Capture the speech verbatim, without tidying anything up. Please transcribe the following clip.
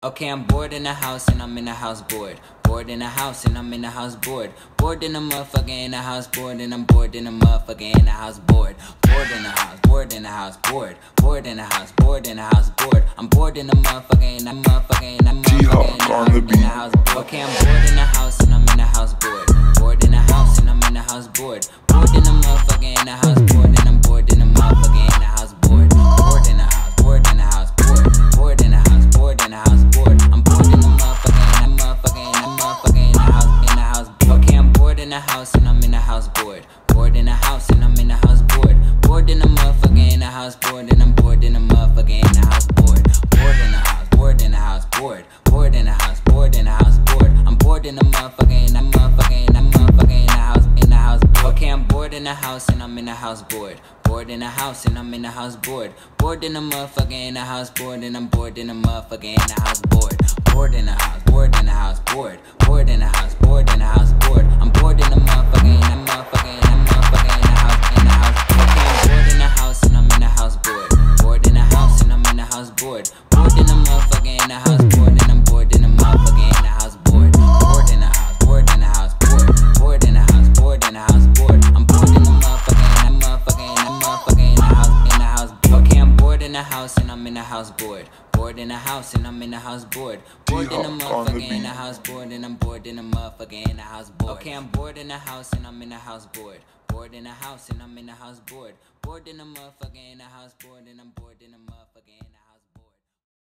Okay, I'm bored in the house and I'm in the house bored. Bored in the house and I'm in the house bored. Bored in the motherfucker in the house bored and I'm bored in the motherfucker in the house bored. Bored in the house, bored in the house bored. Bored in the house, bored in the house bored. I'm bored in the motherfucker in the motherfucker in the motherfucker in the house, in the house bored. Okay, I'm bored in the house and I'm in the house bored. Bored in the house and I'm in the house bored. Bored in the motherfucker in the house bored and I'm bored in the motherfucker in the house bored. Bored in the house, bored in the house bored. Bored in the house, bored in the house bored. I'm bored in the motherfucker in the motherfucker in the motherfucker in the house in the house. Okay, I'm bored in the house and I'm in the house bored. Bored in the house and I'm in the house bored. Bored in the motherfucker in the house bored and I'm bored in the motherfucker in the house bored. Bored in the house, bored in the house bored. Bored in the house, bored in the house bored. I'm bored in the motherfucker in the motherfucker in the motherfucker in the house in the house. Okay, I'm bored in the house and I'm in the house bored. Bored in the house and I'm in the house bored. Bored in the motherfucker in the house bored and I'm bored in the motherfucker in the house bored. Bored in the house, bored in the house bored. Bored in the house, bored in the house bored. I'm bored in the motherfucker in the motherfucker in the motherfucker in the house in the house. Okay, I'm bored in the house and I'm in the house bored. Bored in the house and I'm in the house bored. Bored in the motherfucker in the house bored and I'm bored in the motherfucker in the house bored. Bored in the house, bored in the house bored. Bored in the house, bored in the house bored. I'm bored in the motherfucker in the motherfucker in the motherfucker in the house in the house. Okay, I'm bored in the house and I'm in the house bored. Bored in the house and I'm in the house bored. Bored in the motherfucker in the house bored and I'm bored in the motherfucker in the house bored. Okay, I'm bored in the house and I'm in the house bored. Bored in the house and I'm in the house bored. Bored in the motherfucker in the house bored and I'm bored in the motherfucker in the house.